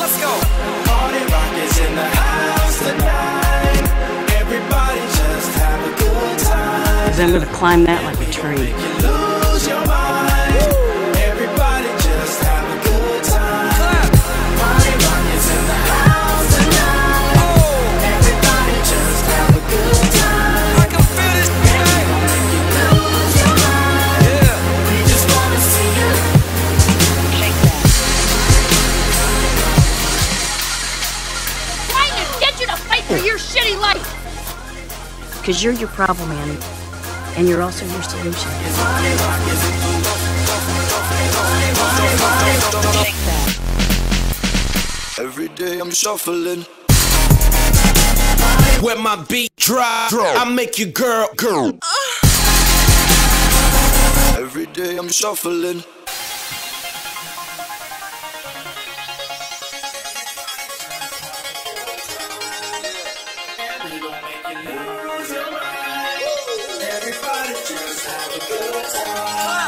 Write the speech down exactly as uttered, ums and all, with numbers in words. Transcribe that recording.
let's go. Party rock is in the house tonight. Everybody just have a good time. 'Cause I'm gonna climb that like a tree. Make you lose your mind. Everybody just have a good time. Clap. Party rock is in the house tonight. Oh. Everybody just have a good time. I can feel this thing. Make you lose your mind. Yeah. We just wanna see you shake that. Trying to get you to fight for your shitty life. Because you're your problem, Annie. And you're also your solution. Shake that. Every day I'm shuffling. When my beat drop, I make you girl, girl. Every day I'm shuffling. We gon' make you lose your mind. Everybody just have a good time.